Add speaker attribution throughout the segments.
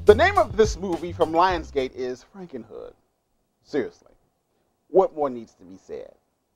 Speaker 1: The name of this movie from Lionsgate is Frankenhood. Seriously, what more needs to be said?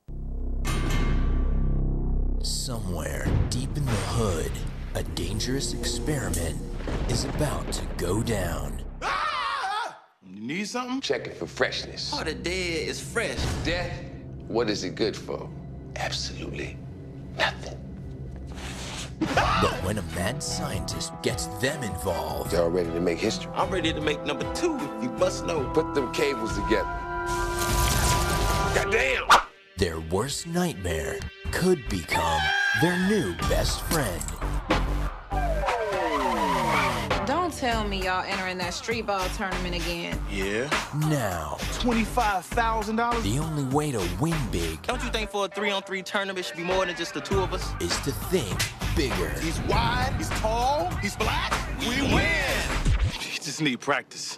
Speaker 2: Somewhere deep in the hood, a dangerous experiment is about to go down.
Speaker 3: You need something?
Speaker 4: Check it for freshness.
Speaker 5: Oh, the dead is fresh.
Speaker 4: Death, what is it good for? Absolutely nothing.
Speaker 2: But when a mad scientist gets them involved,
Speaker 4: Y'all ready to make history?
Speaker 5: I'm ready to make number 2, if you must know.
Speaker 4: Put them cables together. Goddamn!
Speaker 2: their worst nightmare could become their new best friend.
Speaker 6: Don't tell me y'all entering that street ball tournament again.
Speaker 3: Yeah.
Speaker 2: Now,
Speaker 3: $25,000?
Speaker 2: the only way to win big
Speaker 5: Don't you think for a 3-on-3 tournament should be more than just the two of us?
Speaker 2: is to think bigger.
Speaker 3: He's wide, he's tall, he's black. We win! You just need practice.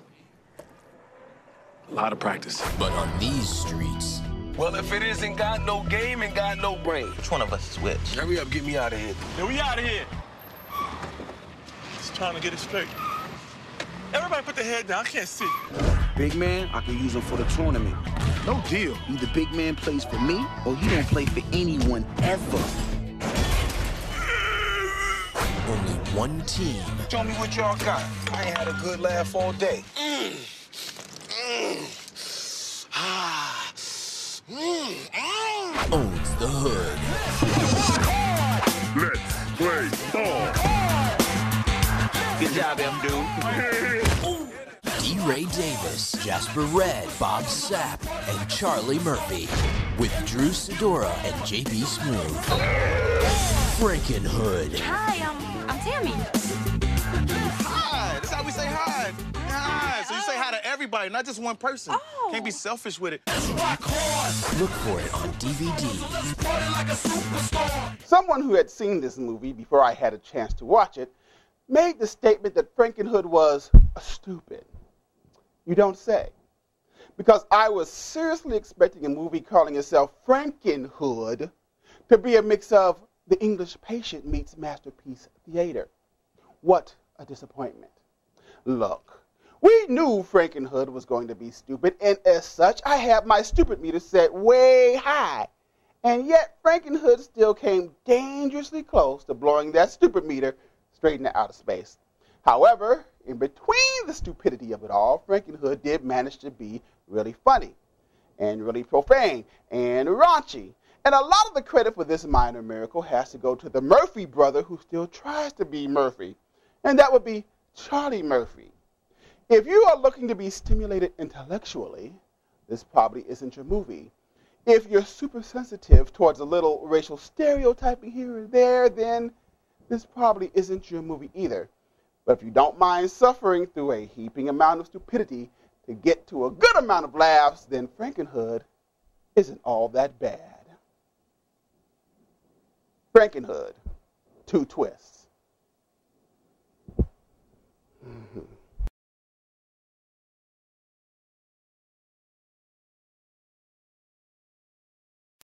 Speaker 3: A lot of practice.
Speaker 2: But on these streets,
Speaker 4: Well, if it isn't got no game and got no brain.
Speaker 5: Which one of us is which?
Speaker 4: Hurry up, get me out of here.
Speaker 3: Yeah, we out of here. Just trying to get it straight. Everybody put their head down, I can't see.
Speaker 7: Big man, I can use him for the tournament.
Speaker 3: No deal.
Speaker 7: Either big man plays for me or he don't play for anyone ever.
Speaker 2: only one team
Speaker 4: Show me what y'all got. I ain't had a good laugh all day.
Speaker 2: owns the hood.
Speaker 8: Let's play ball.
Speaker 5: Good job, M. Dude.
Speaker 2: D. Ray Davis, Jasper Red, Bob Sapp, and Charlie Murphy, with Drew Sidora and JB Smoove. Frankenhood.
Speaker 6: Hi, I'm Tammy.
Speaker 3: Hi, that's how we say hi. Hi. So you say hi to everybody, not just one person.
Speaker 6: Oh.
Speaker 3: Can't be selfish with it.
Speaker 2: Look for it on DVD.
Speaker 1: Someone who had seen this movie before I had a chance to watch it made the statement that Frankenhood was stupid. You don't say. Because I was seriously expecting a movie calling itself Frankenhood to be a mix of The English Patient meets Masterpiece Theater. What a disappointment. Look, we knew Frankenhood was going to be stupid, and as such, I had my stupid meter set way high. And yet, Frankenhood still came dangerously close to blowing that stupid meter straight into outer space. However, in between the stupidity of it all, Frankenhood did manage to be really funny and really profane and raunchy. And a lot of the credit for this minor miracle has to go to the Murphy brother who still tries to be Murphy, and that would be Charlie Murphy. If you are looking to be stimulated intellectually, this probably isn't your movie. If you're super sensitive towards a little racial stereotyping here and there, then this probably isn't your movie either. But if you don't mind suffering through a heaping amount of stupidity to get to a good amount of laughs, then Frankenhood isn't all that bad. Frankenhood, 2 twists.